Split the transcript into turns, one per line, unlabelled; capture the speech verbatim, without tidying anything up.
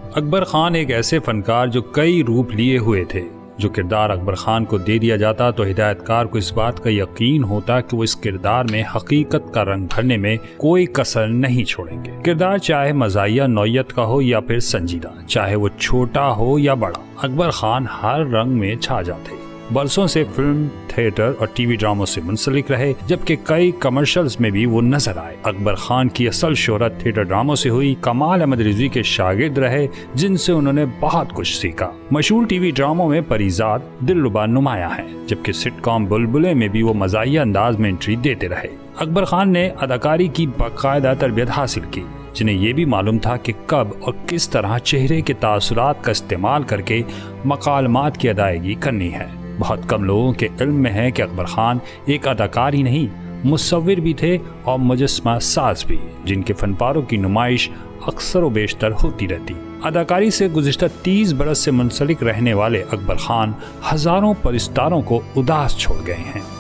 अकबर खान एक ऐसे फनकार जो कई रूप लिए हुए थे। जो किरदार अकबर खान को दे दिया जाता तो हिदायतकार को इस बात का यकीन होता कि वो इस किरदार में हकीकत का रंग भरने में कोई कसर नहीं छोड़ेंगे। किरदार चाहे मज़ाहिया नौयत का हो या फिर संजीदा, चाहे वो छोटा हो या बड़ा, अकबर खान हर रंग में छा जाते। बरसों से फिल्म, थिएटर और टीवी ड्रामों से मुंसलिक रहे, जबकि कई कमर्शियल्स में भी वो नजर आए। अकबर खान की असल शोहरत थिएटर ड्रामों से हुई। कमाल अहमद रिजवी के शागिर्द रहे, जिनसे उन्होंने बहुत कुछ सीखा। मशहूर टीवी ड्रामों में परिजाद, दिलरुबा नुमाया है, जबकि सिटकॉम बुलबुले में भी वो मज़ाहिया अंदाज में एंट्री देते रहे। अकबर खान ने अदाकारी की बाकायदा तरबियत हासिल की, जिन्हें यह भी मालूम था कि कब और किस तरह चेहरे के तासुरात का इस्तेमाल करके मकालमात की अदायगी करनी है। बहुत कम लोगों के इल्म में है कि अकबर खान एक अदाकार ही नहीं, मुसव्विर भी थे और मुजस्मा साज भी, जिनके फनपारों की नुमाइश अक्सर व बेशतर होती रहती। अदाकारी से गुज़िश्ता तीस बरस से मुंसलिक रहने वाले अकबर खान हजारों परिस्तारों को उदास छोड़ गए हैं।